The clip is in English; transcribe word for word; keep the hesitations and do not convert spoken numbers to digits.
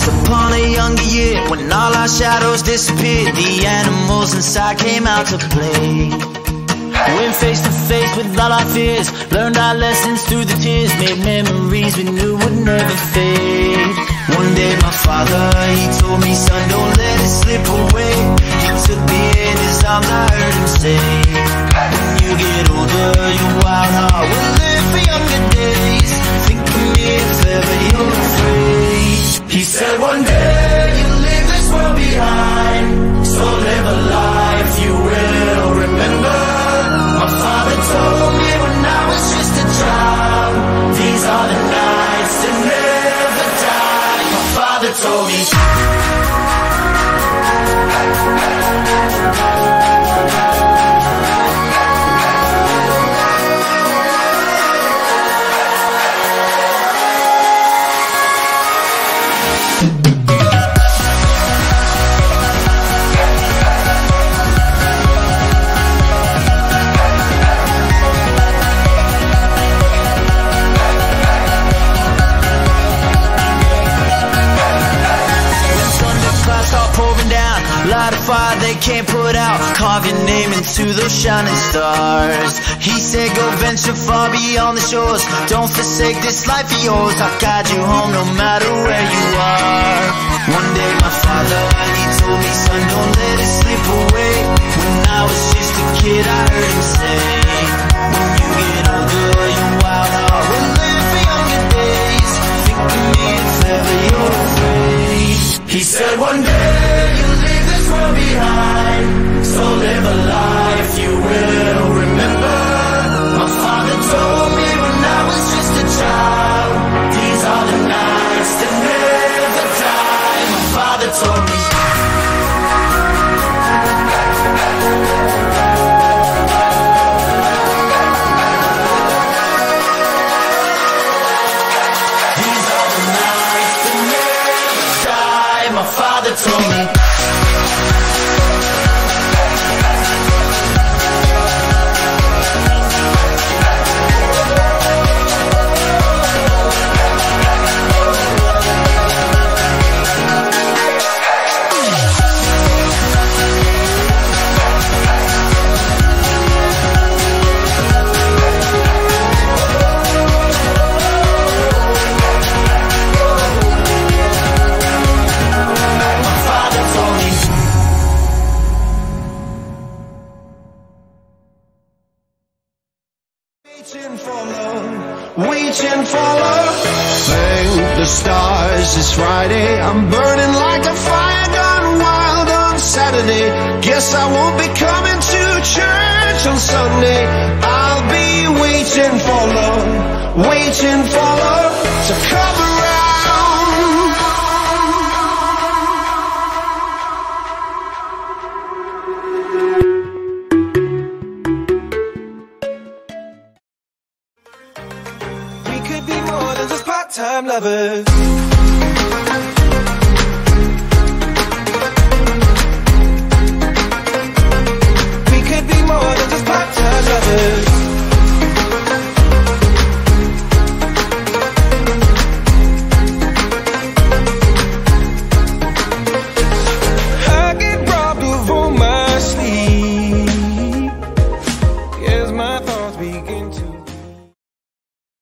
upon a younger year, when all our shadows disappeared, the animals inside came out to play. Went face to face with all our fears, learned our lessons through the tears, made memories we knew would never fade. One day my father, he told me, son, don't let it slip away. He took me in his arms, I heard him say, when you get older, your wild heart will live for younger days. Think of me if ever you're afraid. He said one day you'll leave this world behind, so live a life you will remember. My father told me when I was just a child, these are the nights that never die. My father told me. Light a fire they can't put out, carve your name into those shining stars. He said go venture far beyond the shores, don't forsake this life of yours. I'll guide you home no matter where you are. One day my father, he told me, son, don't let it slip away. When I was just a kid I heard him say, when you get older your wild heart will live for younger days. Think of me if ever you're afraid. He said one day you'll leave this world behind, so live a life you will remember. My father told me when I was just a child, these are the nights that never die. My father told me. These are the nights that never die. My father told me. Waiting for love, waiting for love. Thank the stars, it's Friday. I'm burning like a fire gone wild on Saturday. Guess I won't be coming to church on Sunday. I'll be waiting for love, waiting for love to come around. Time lovers. We could be more than just part-time lovers.